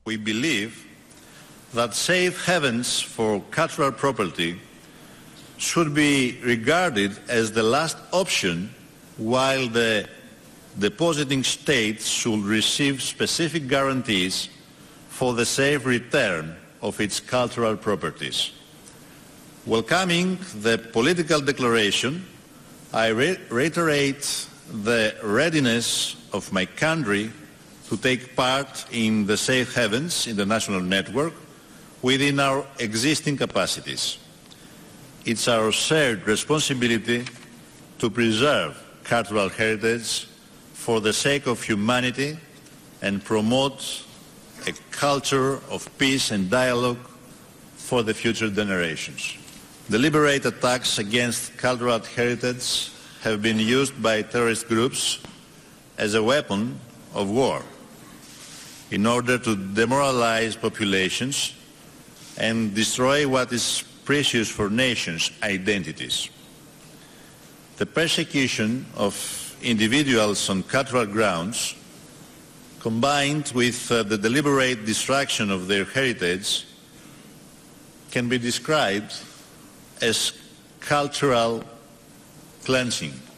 We believe that safe havens for cultural property should be regarded as the last option, while the depositing states should receive specific guarantees for the safe return of its cultural properties. Welcoming the political declaration, I reiterate the readiness of my country to take part in the Safe Havens international network within our existing capacities. It's our shared responsibility to preserve cultural heritage for the sake of humanity and promote a culture of peace and dialogue for the future generations. Deliberate attacks against cultural heritage have been used by terrorist groups as a weapon of war in order to demoralize populations and destroy what is precious for nations' identities. The persecution of individuals on cultural grounds, combined with the deliberate destruction of their heritage, can be described as cultural cleansing.